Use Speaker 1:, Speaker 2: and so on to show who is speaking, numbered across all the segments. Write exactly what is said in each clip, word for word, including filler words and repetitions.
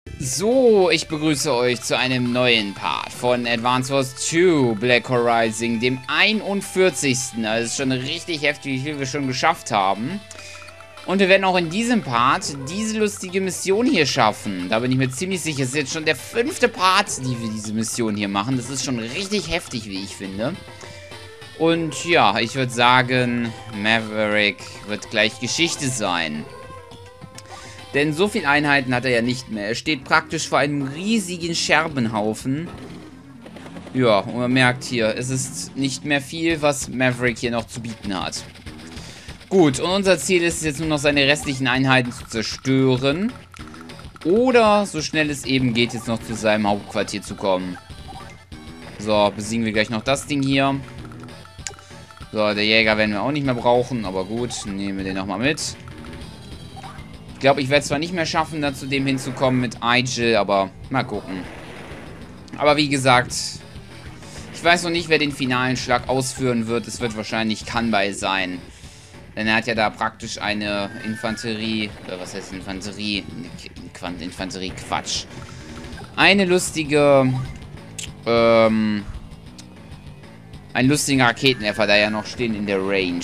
Speaker 1: So, ich begrüße euch zu einem neuen Part von Advance Wars zwei Black Hole Rising, dem einundvierzigsten. Also es ist schon richtig heftig, wie viel wir schon geschafft haben. Und wir werden auch in diesem Part diese lustige Mission hier schaffen. Da bin ich mir ziemlich sicher. Es ist jetzt schon der fünfte Part, die wir diese Mission hier machen. Das ist schon richtig heftig, wie ich finde. Und ja, ich würde sagen, Maverick wird gleich Geschichte sein. Denn so viele Einheiten hat er ja nicht mehr. Er steht praktisch vor einem riesigen Scherbenhaufen. Ja, und man merkt hier, es ist nicht mehr viel, was Maverick hier noch zu bieten hat. Gut, und unser Ziel ist es jetzt nur noch, seine restlichen Einheiten zu zerstören. Oder, so schnell es eben geht, jetzt noch zu seinem Hauptquartier zu kommen. So, besiegen wir gleich noch das Ding hier. So, der Jäger werden wir auch nicht mehr brauchen, aber gut, nehmen wir den nochmal mit. Ich glaube, ich werde zwar nicht mehr schaffen, da zu dem hinzukommen mit Eigil, aber mal gucken. Aber wie gesagt, ich weiß noch nicht, wer den finalen Schlag ausführen wird. Es wird wahrscheinlich Kanbei sein. Denn er hat ja da praktisch eine Infanterie, oder was heißt Infanterie? Infanterie, Quatsch. Eine lustige, ähm, ein lustiger Raketenwerfer, da ja noch stehen in der Range.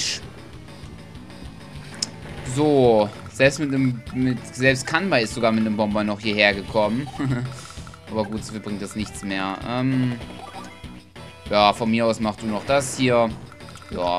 Speaker 1: So, selbst mit einem, mit, selbst Kanbei ist sogar mit einem Bomber noch hierher gekommen. Aber gut, so bringt das nichts mehr. Ähm, ja, von mir aus mach du noch das hier. Ja.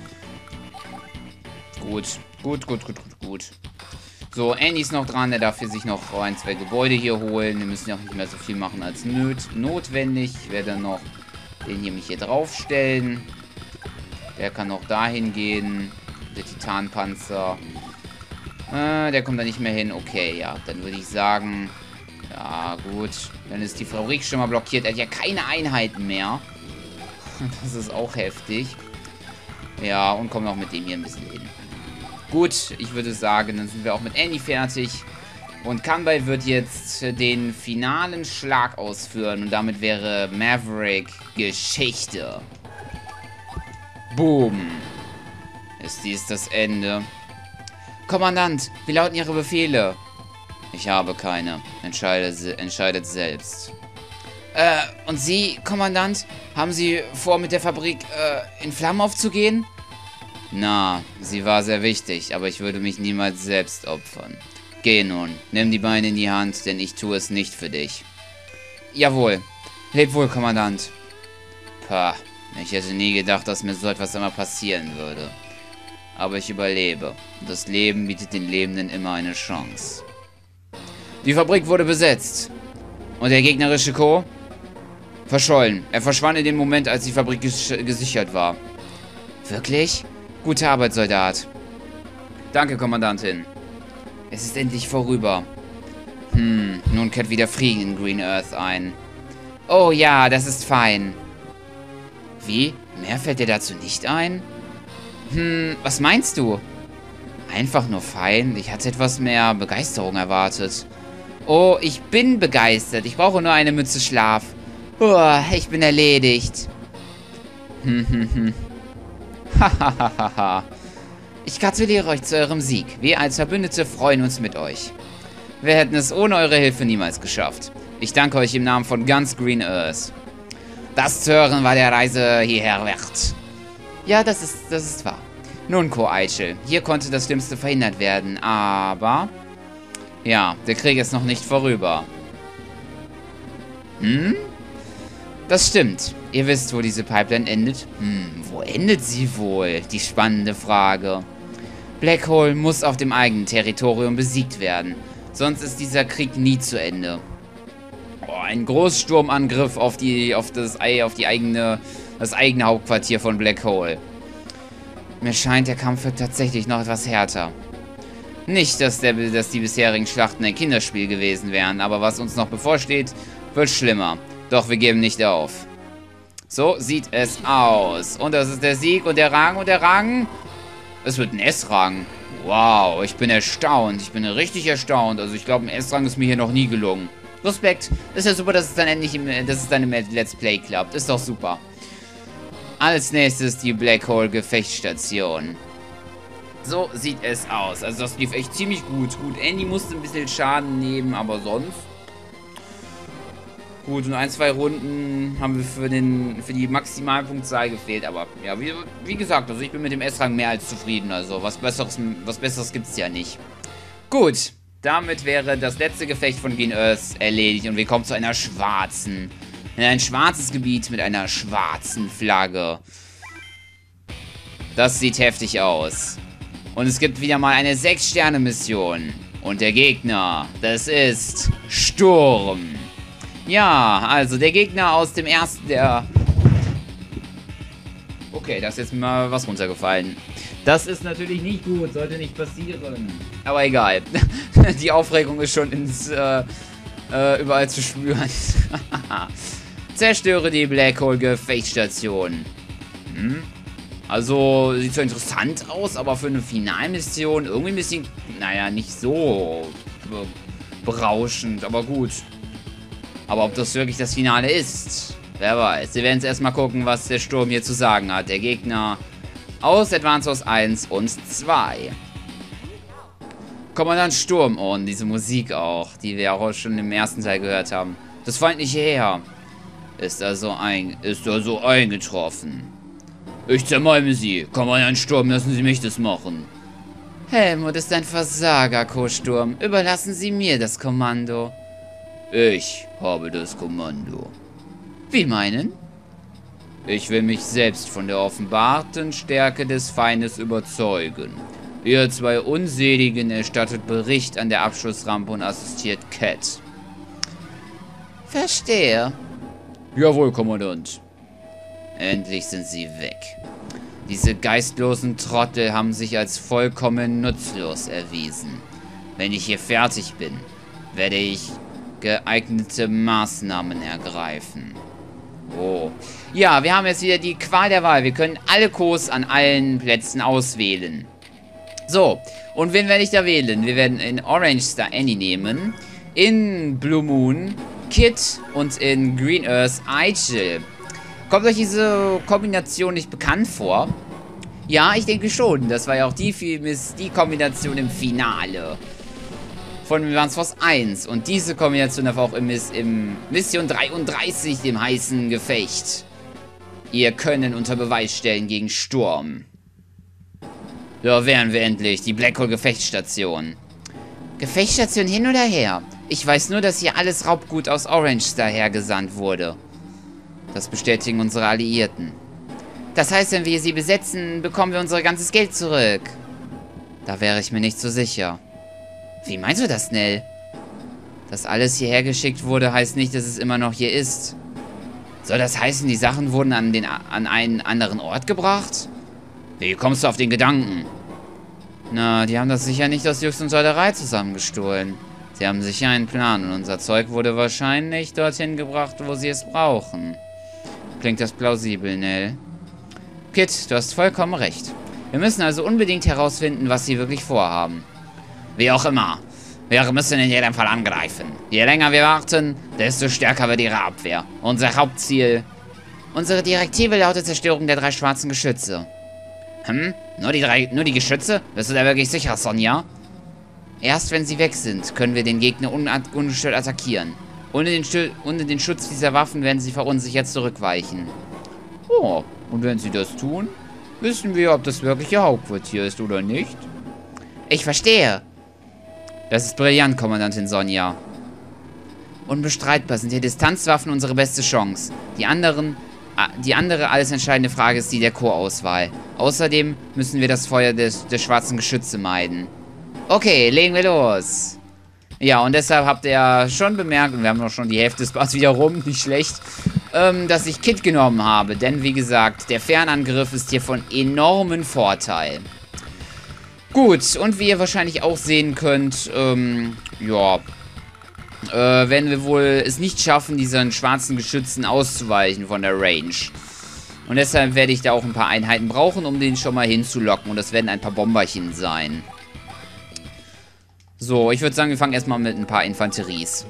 Speaker 1: Gut, gut, gut, gut, gut, gut. So, Andy ist noch dran, der darf hier sich noch ein, zwei Gebäude hier holen. Wir müssen ja auch nicht mehr so viel machen als nöt notwendig. Ich werde noch den hier mich hier draufstellen. Der kann noch dahin gehen. Der Titanpanzer. Äh, der kommt da nicht mehr hin. Okay, ja, dann würde ich sagen, ja, gut. Dann ist die Fabrik schon mal blockiert. Er hat ja keine Einheiten mehr. Das ist auch heftig. Ja, und kommen auch mit dem hier ein bisschen hin. Gut, ich würde sagen, dann sind wir auch mit Annie fertig. Und Kanbei wird jetzt den finalen Schlag ausführen. Und damit wäre Maverick Geschichte. Boom. Ist dies das Ende? Kommandant, wie lauten Ihre Befehle? Ich habe keine. Entscheide, entscheidet selbst. Äh, und Sie, Kommandant? Haben Sie vor, mit der Fabrik, äh, in Flammen aufzugehen? Na, sie war sehr wichtig, aber ich würde mich niemals selbst opfern. Geh nun, nimm die Beine in die Hand, denn ich tue es nicht für dich. Jawohl. Leb wohl, Kommandant. Pah, ich hätte nie gedacht, dass mir so etwas einmal passieren würde. Aber ich überlebe. Das Leben bietet den Lebenden immer eine Chance. Die Fabrik wurde besetzt. Und der gegnerische Co? Verschollen. Er verschwand in dem Moment, als die Fabrik ges gesichert war. Wirklich? Gute Arbeit, Soldat. Danke, Kommandantin. Es ist endlich vorüber. Hm, nun kehrt wieder Frieden in Green Earth ein. Oh ja, das ist fein. Wie? Mehr fällt dir dazu nicht ein? Hm, was meinst du? Einfach nur fein. Ich hatte etwas mehr Begeisterung erwartet. Oh, ich bin begeistert. Ich brauche nur eine Mütze Schlaf. Oh, ich bin erledigt. Hm, hm, hm. Hahaha. Ich gratuliere euch zu eurem Sieg. Wir als Verbündete freuen uns mit euch. Wir hätten es ohne eure Hilfe niemals geschafft. Ich danke euch im Namen von ganz Green Earth. Das zu hören war der Reise hierher wert. Ja, das ist, das ist wahr. Nun, Co Eigil, hier konnte das Schlimmste verhindert werden, aber... Ja, der Krieg ist noch nicht vorüber. Hm? Das stimmt. Ihr wisst, wo diese Pipeline endet? Hm, wo endet sie wohl? Die spannende Frage. Black Hole muss auf dem eigenen Territorium besiegt werden. Sonst ist dieser Krieg nie zu Ende. Oh, ein Großsturmangriff auf die, auf das, auf die eigene, das eigene Hauptquartier von Black Hole. Mir scheint, der Kampf wird tatsächlich noch etwas härter. Nicht, dass, der, dass die bisherigen Schlachten ein Kinderspiel gewesen wären, aber was uns noch bevorsteht, wird schlimmer. Doch wir geben nicht auf. So sieht es aus. Und das ist der Sieg und der Rang und der Rang. Es wird ein S-Rang. Wow, ich bin erstaunt. Ich bin richtig erstaunt. Also ich glaube, ein S-Rang ist mir hier noch nie gelungen. Respekt. Ist ja super, dass es dann endlich im, dass es dann im Let's Play klappt. Ist doch super. Als nächstes die Black Hole Gefechtsstation. So sieht es aus. Also das lief echt ziemlich gut. Gut, Andy musste ein bisschen Schaden nehmen, aber sonst Gut, und ein, zwei Runden haben wir für, den, für die Maximalpunktzahl gefehlt. Aber ja, wie, wie gesagt, also ich bin mit dem S-Rang mehr als zufrieden. Also was Besseres, was Besseres gibt es ja nicht. Gut, damit wäre das letzte Gefecht von Green Earth erledigt. Und wir kommen zu einer schwarzen. In ein schwarzes Gebiet mit einer schwarzen Flagge. Das sieht heftig aus. Und es gibt wieder mal eine sechs Sterne Mission. Und der Gegner, das ist Sturm. Ja, also der Gegner aus dem ersten, der... Okay, da ist jetzt mal was runtergefallen. Das ist natürlich nicht gut, sollte nicht passieren. Aber egal. Die Aufregung ist schon ins, äh, äh, überall zu spüren. Zerstöre die Black Hole Gefechtsstation. Hm? Also, sieht so interessant aus, aber für eine Finalmission irgendwie ein bisschen, naja, nicht so be berauschend, aber gut. Aber ob das wirklich das Finale ist, wer weiß. Wir werden jetzt erstmal gucken, was der Sturm hier zu sagen hat. Der Gegner aus Advance Wars eins und zwei. Kommandant Sturm. Oh, und diese Musik auch, die wir auch schon im ersten Teil gehört haben. Das feindliche Heer ist also, ein, ist also eingetroffen. Ich zermalme Sie. Kommandant Sturm, lassen Sie mich das machen. Helmut ist ein Versager, Co-Sturm. Überlassen Sie mir das Kommando. Ich habe das Kommando. Wie meinen? Ich will mich selbst von der offenbarten Stärke des Feindes überzeugen. Ihr zwei Unseligen erstattet Bericht an der Abschussrampe und assistiert Cat. Verstehe. Jawohl, Kommandant. Endlich sind sie weg. Diese geistlosen Trottel haben sich als vollkommen nutzlos erwiesen. Wenn ich hier fertig bin, werde ich geeignete Maßnahmen ergreifen. Oh. Ja, wir haben jetzt wieder die Qual der Wahl. Wir können alle Kurs an allen Plätzen auswählen. So, und wen werde ich da wählen? Wir werden in Orange Star Annie nehmen, in Blue Moon Kit und in Green Earth Eichel. Kommt euch diese Kombination nicht bekannt vor? Ja, ich denke schon. Das war ja auch die, die Kombination im Finale von Advance Wars eins. Und diese Kombination darf auch im, im Mission dreiunddreißig, dem heißen Gefecht, ihr Können unter Beweis stellen gegen Sturm. Da wären wir endlich. Die Black Hole Gefechtsstation. Gefechtsstation hin oder her? Ich weiß nur, dass hier alles Raubgut aus Orange Star hergesandt wurde. Das bestätigen unsere Alliierten. Das heißt, wenn wir sie besetzen, bekommen wir unser ganzes Geld zurück. Da wäre ich mir nicht so sicher. Wie meinst du das, Nell? Dass alles hierher geschickt wurde, heißt nicht, dass es immer noch hier ist. Soll das heißen, die Sachen wurden an, den, an einen anderen Ort gebracht? Wie kommst du auf den Gedanken? Na, die haben das sicher nicht aus Jux und Tollerei zusammengestohlen. Sie haben sicher einen Plan und unser Zeug wurde wahrscheinlich dorthin gebracht, wo sie es brauchen. Klingt das plausibel, Nell? Kit, du hast vollkommen recht. Wir müssen also unbedingt herausfinden, was sie wirklich vorhaben. Wie auch immer. Wir müssen in jedem Fall angreifen. Je länger wir warten, desto stärker wird ihre Abwehr. Unser Hauptziel... Unsere Direktive lautet Zerstörung der drei schwarzen Geschütze. Hm? Nur die drei... Nur die Geschütze? Bist du da wirklich sicher, Sonja? Erst wenn sie weg sind, können wir den Gegner un ungestört attackieren. Ohne den, ohne den Schutz dieser Waffen werden sie verunsichert zurückweichen. Oh, und wenn sie das tun, wissen wir, ob das wirklich ihr Hauptquartier ist oder nicht. Ich verstehe. Das ist brillant, Kommandantin Sonja. Unbestreitbar sind die Distanzwaffen unsere beste Chance. Die anderen, die andere alles entscheidende Frage ist die der Chorauswahl. Außerdem müssen wir das Feuer des, der schwarzen Geschütze meiden. Okay, legen wir los. Ja, und deshalb habt ihr ja schon bemerkt, und wir haben noch schon die Hälfte des Parts wieder rum, nicht schlecht, ähm, dass ich Kit genommen habe. Denn, wie gesagt, der Fernangriff ist hier von enormem Vorteil. Gut, und wie ihr wahrscheinlich auch sehen könnt, ähm, ja, äh, werden wir wohl es nicht schaffen, diesen schwarzen Geschützen auszuweichen von der Range. Und deshalb werde ich da auch ein paar Einheiten brauchen, um den schon mal hinzulocken. Und das werden ein paar Bomberchen sein. So, ich würde sagen, wir fangen erstmal mit ein paar Infanteries.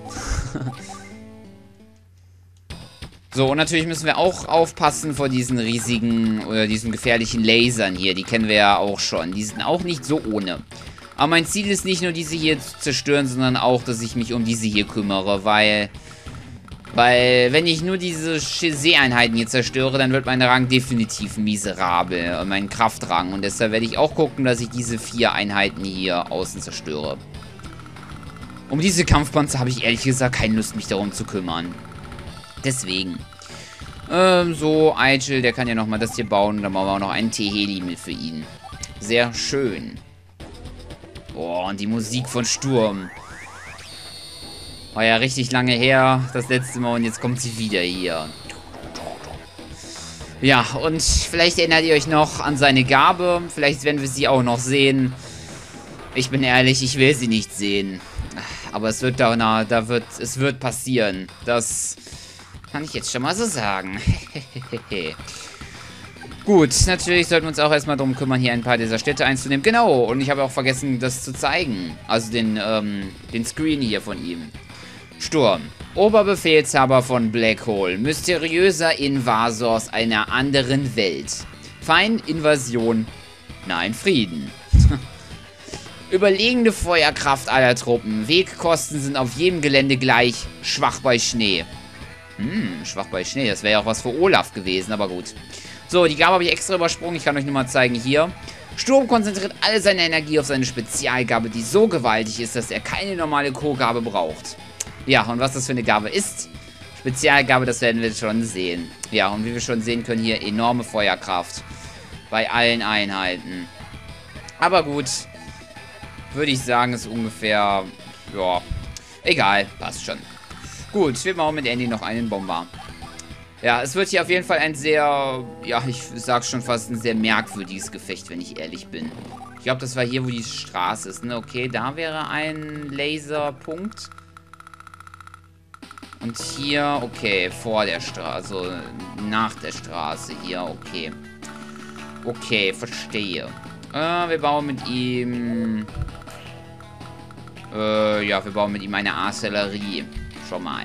Speaker 1: So, und natürlich müssen wir auch aufpassen vor diesen riesigen, oder diesen gefährlichen Lasern hier. Die kennen wir ja auch schon. Die sind auch nicht so ohne. Aber mein Ziel ist nicht nur, diese hier zu zerstören, sondern auch, dass ich mich um diese hier kümmere, weil... Weil, wenn ich nur diese Seeeinheiten hier zerstöre, dann wird mein Rang definitiv miserabel. Mein Kraftrang. Und deshalb werde ich auch gucken, dass ich diese vier Einheiten hier außen zerstöre. Um diese Kampfpanzer habe ich ehrlich gesagt keine Lust, mich darum zu kümmern. Deswegen. Ähm, so, Eichel, der kann ja nochmal das hier bauen. Dann machen wir auch noch einen T-Heli mit für ihn. Sehr schön. Boah, und die Musik von Sturm. War ja richtig lange her, das letzte Mal, und jetzt kommt sie wieder hier. Ja, und vielleicht erinnert ihr euch noch an seine Gabe. Vielleicht werden wir sie auch noch sehen. Ich bin ehrlich, ich will sie nicht sehen. Aber es wird da, na, da wird, es wird passieren. Das kann ich jetzt schon mal so sagen. Gut, natürlich sollten wir uns auch erstmal darum kümmern, hier ein paar dieser Städte einzunehmen. Genau, und ich habe auch vergessen, das zu zeigen. Also den, ähm, den Screen hier von ihm. Sturm. Oberbefehlshaber von Black Hole. Mysteriöser Invasor aus einer anderen Welt. Feind, Invasion. Nein, Frieden. Überlegende Feuerkraft aller Truppen. Wegkosten sind auf jedem Gelände gleich. Schwach bei Schnee. Hm, schwach bei Schnee. Das wäre ja auch was für Olaf gewesen, aber gut. So, die Gabe habe ich extra übersprungen. Ich kann euch nur mal zeigen hier. Sturm konzentriert alle seine Energie auf seine Spezialgabe, die so gewaltig ist, dass er keine normale Co-Gabe braucht. Ja, und was das für eine Gabe ist, Spezialgabe, das werden wir schon sehen. Ja, und wie wir schon sehen können, hier enorme Feuerkraft bei allen Einheiten. Aber gut, würde ich sagen, ist ungefähr, ja, egal, passt schon. Gut, wir bauen mit Andy noch einen Bomber. Ja, es wird hier auf jeden Fall ein sehr, ja, ich sag schon fast ein sehr merkwürdiges Gefecht, wenn ich ehrlich bin. Ich glaube, das war hier, wo die Straße ist, ne? Okay, da wäre ein Laserpunkt. Und hier, okay, vor der Straße, also nach der Straße hier, okay. Okay, verstehe. Äh, wir bauen mit ihm... Äh, ja, wir bauen mit ihm eine Artillerie. Schon mal.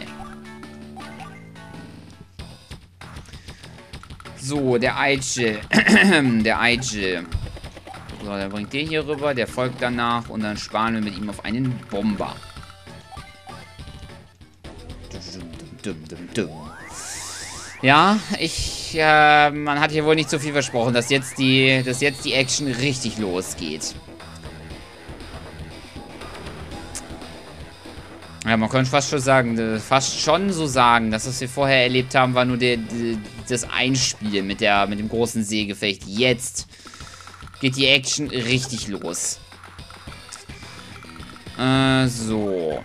Speaker 1: So, der Eichel. der Eichel. So, der bringt den hier rüber, der folgt danach und dann sparen wir mit ihm auf einen Bomber. Ja, ich, äh, man hat hier wohl nicht so viel versprochen, dass jetzt die, dass jetzt die Action richtig losgeht. Ja, man könnte fast schon sagen, fast schon so sagen, dass was wir vorher erlebt haben, war nur der, der, das Einspiel mit der, mit dem großen Seegefecht. Jetzt geht die Action richtig los. Äh, so.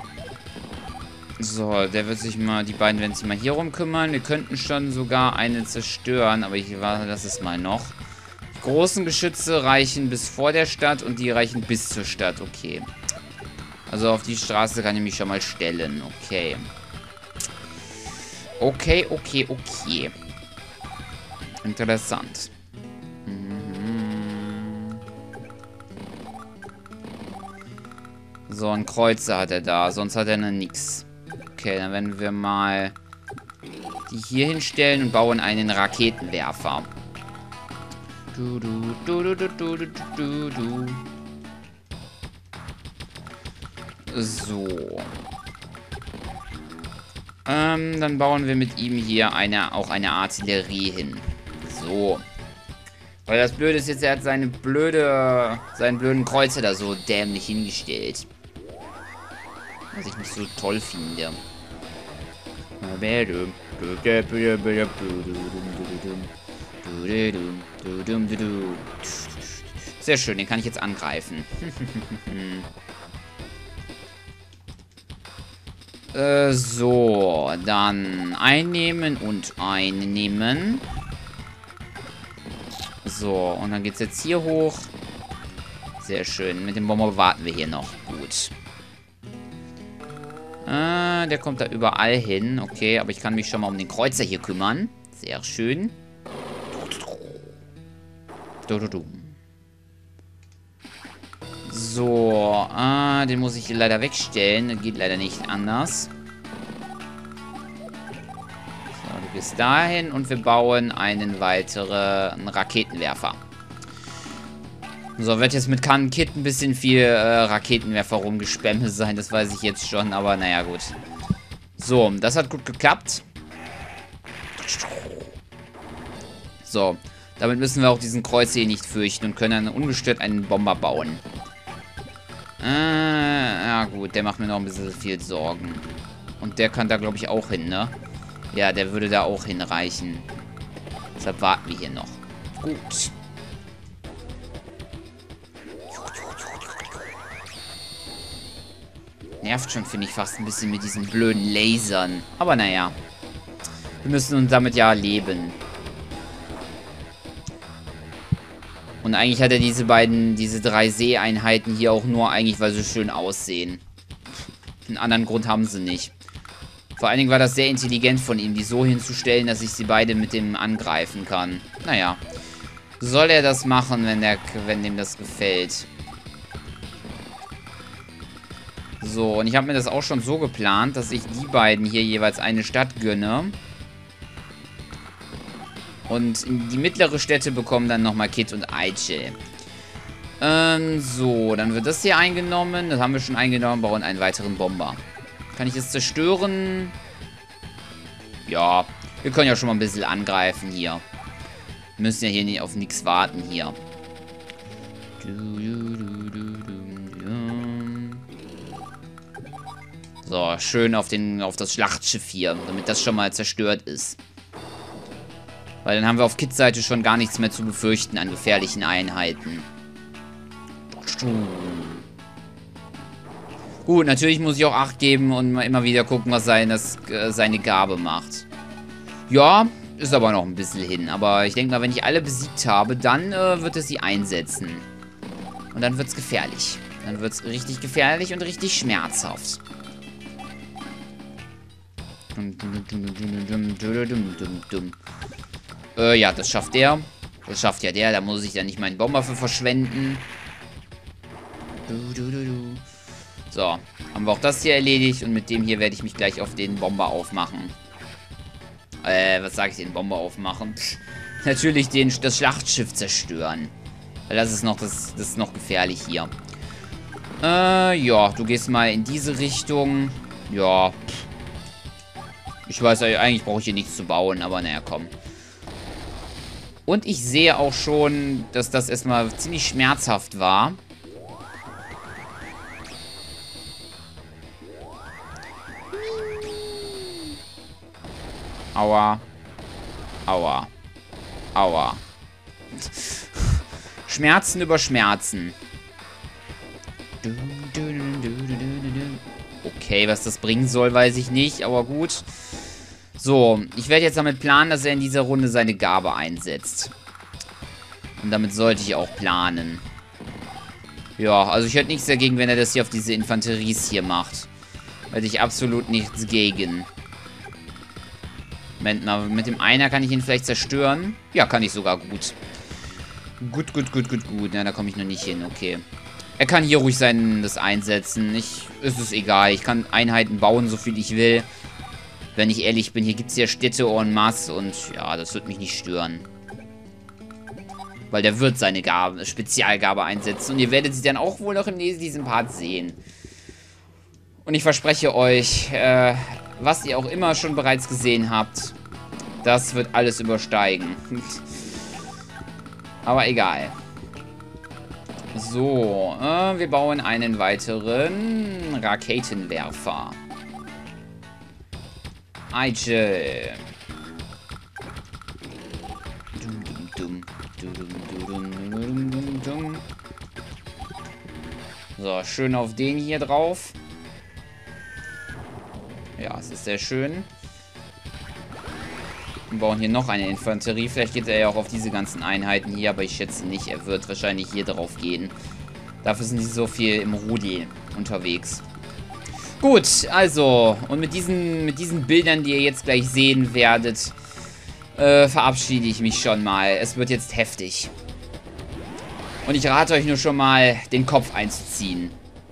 Speaker 1: So, der wird sich mal, die beiden werden sich mal hier rum kümmern. Wir könnten schon sogar eine zerstören, aber ich warte, das ist mal noch. Die großen Geschütze reichen bis vor der Stadt und die reichen bis zur Stadt, okay. Also auf die Straße kann ich mich schon mal stellen, okay. Okay, okay, okay. Interessant. Mhm. So, ein Kreuzer hat er da, sonst hat er noch nichts. Okay, dann werden wir mal die hier hinstellen und bauen einen Raketenwerfer. Du, du, du, du, du, du, du, du. So. Ähm, dann bauen wir mit ihm hier eine, auch eine Artillerie hin. So. Weil das Blöde ist jetzt, er hat seine blöde, seinen blöden Kreuzer da so dämlich hingestellt. Was ich nicht so toll finde. Sehr schön, den kann ich jetzt angreifen. äh, so, dann einnehmen und einnehmen. So, und dann geht's jetzt hier hoch. Sehr schön. Mit dem Bomber warten wir hier noch. Gut. Äh, der kommt da überall hin. Okay, aber ich kann mich schon mal um den Kreuzer hier kümmern. Sehr schön. So, äh, den muss ich hier leider wegstellen. Das geht leider nicht anders. So, du gehst dahin und wir bauen einen weiteren Raketenwerfer. So, wird jetzt mit Cannon Kit ein bisschen viel äh, Raketenwerfer rumgespammt sein, das weiß ich jetzt schon, aber naja, gut. So, das hat gut geklappt. So, damit müssen wir auch diesen Kreuz hier nicht fürchten und können dann ungestört einen Bomber bauen. Äh, ja gut, der macht mir noch ein bisschen viel Sorgen. Und der kann da, glaube ich, auch hin, ne? Ja, der würde da auch hinreichen. Deshalb warten wir hier noch. Gut. Nervt schon, finde ich, fast ein bisschen mit diesen blöden Lasern. Aber naja. Wir müssen uns damit ja leben. Und eigentlich hat er diese beiden, diese drei Seeeinheiten hier auch nur eigentlich, weil sie schön aussehen. Einen anderen Grund haben sie nicht. Vor allen Dingen war das sehr intelligent von ihm, die so hinzustellen, dass ich sie beide mit dem angreifen kann. Naja. Soll er das machen, wenn, der, wenn dem das gefällt? So, und ich habe mir das auch schon so geplant, dass ich die beiden hier jeweils eine Stadt gönne. Und die mittlere Städte bekommen dann nochmal Kit und Aiche. Ähm, so, dann wird das hier eingenommen. Das haben wir schon eingenommen, bauen einen weiteren Bomber. Kann ich es zerstören? Ja, wir können ja schon mal ein bisschen angreifen hier. Wir müssen ja hier nicht auf nichts warten hier. So, schön auf, den, auf das Schlachtschiff hier, damit das schon mal zerstört ist. Weil dann haben wir auf Kids Seite schon gar nichts mehr zu befürchten an gefährlichen Einheiten. Gut, natürlich muss ich auch Acht geben und immer wieder gucken, was seines, äh, seine Gabe macht. Ja, ist aber noch ein bisschen hin. Aber ich denke mal, wenn ich alle besiegt habe, dann äh, wird es sie einsetzen. Und dann wird es gefährlich. Dann wird es richtig gefährlich und richtig schmerzhaft. Äh, ja, das schafft der. Das schafft ja der. Da muss ich ja nicht meinen Bomber für verschwenden. So, haben wir auch das hier erledigt. Und mit dem hier werde ich mich gleich auf den Bomber aufmachen. Äh, was sage ich, den Bomber aufmachen? Pff, natürlich den, das Schlachtschiff zerstören. Weil das ist noch, das, das ist noch gefährlich hier. Äh, ja, du gehst mal in diese Richtung. Ja, pff. Ich weiß, eigentlich brauche ich hier nichts zu bauen, aber naja, komm. Und ich sehe auch schon, dass das erstmal ziemlich schmerzhaft war. Aua. Aua. Aua. Schmerzen über Schmerzen. Okay, was das bringen soll, weiß ich nicht, aber gut. So, ich werde jetzt damit planen, dass er in dieser Runde seine Gabe einsetzt. Und damit sollte ich auch planen. Ja, also ich hätte nichts dagegen, wenn er das hier auf diese Infanteries hier macht. Hätte ich absolut nichts gegen. Moment mal, mit dem Einer kann ich ihn vielleicht zerstören. Ja, kann ich sogar gut. Gut, gut, gut, gut, gut. Ja, da komme ich noch nicht hin, okay. Er kann hier ruhig sein, das einsetzen. Ich, ist es egal, ich kann Einheiten bauen, so viel ich will. Wenn ich ehrlich bin, hier gibt es ja Städte en masse und ja, das wird mich nicht stören. Weil der wird seine Gabe, Spezialgabe einsetzen und ihr werdet sie dann auch wohl noch im nächsten diesem Part sehen. Und ich verspreche euch, äh, was ihr auch immer schon bereits gesehen habt, das wird alles übersteigen. Aber egal. So, äh, wir bauen einen weiteren Raketenwerfer. Aiche. So, schön auf den hier drauf. Ja, es ist sehr schön. Wir bauen hier noch eine Infanterie. Vielleicht geht er ja auch auf diese ganzen Einheiten hier, aber ich schätze nicht. Er wird wahrscheinlich hier drauf gehen. Dafür sind sie so viel im Rudel unterwegs. Gut, also, und mit diesen, mit diesen Bildern, die ihr jetzt gleich sehen werdet, äh, verabschiede ich mich schon mal. Es wird jetzt heftig. Und ich rate euch nur schon mal, den Kopf einzuziehen.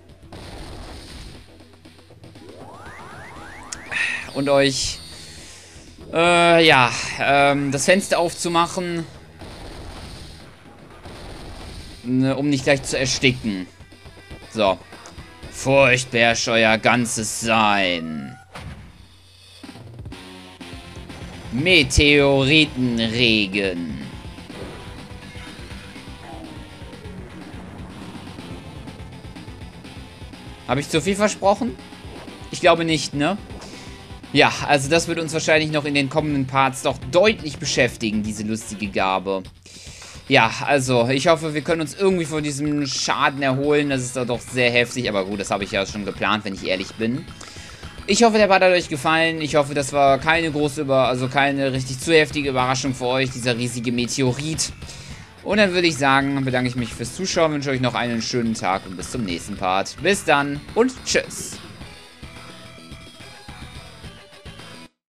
Speaker 1: Und euch, äh, ja, ähm, das Fenster aufzumachen, ne, um nicht gleich zu ersticken. So. Furcht beherrscht euer ganzes Sein. Meteoritenregen. Habe ich zu viel versprochen? Ich glaube nicht, ne? Ja, also das wird uns wahrscheinlich noch in den kommenden Parts doch deutlich beschäftigen, diese lustige Gabe. Ja, also ich hoffe, wir können uns irgendwie von diesem Schaden erholen. Das ist doch sehr heftig, aber gut, das habe ich ja schon geplant, wenn ich ehrlich bin. Ich hoffe, der Part hat euch gefallen. Ich hoffe, das war keine große, Über also keine richtig zu heftige Überraschung für euch, dieser riesige Meteorit. Und dann würde ich sagen, bedanke ich mich fürs Zuschauen, wünsche euch noch einen schönen Tag und bis zum nächsten Part. Bis dann und tschüss.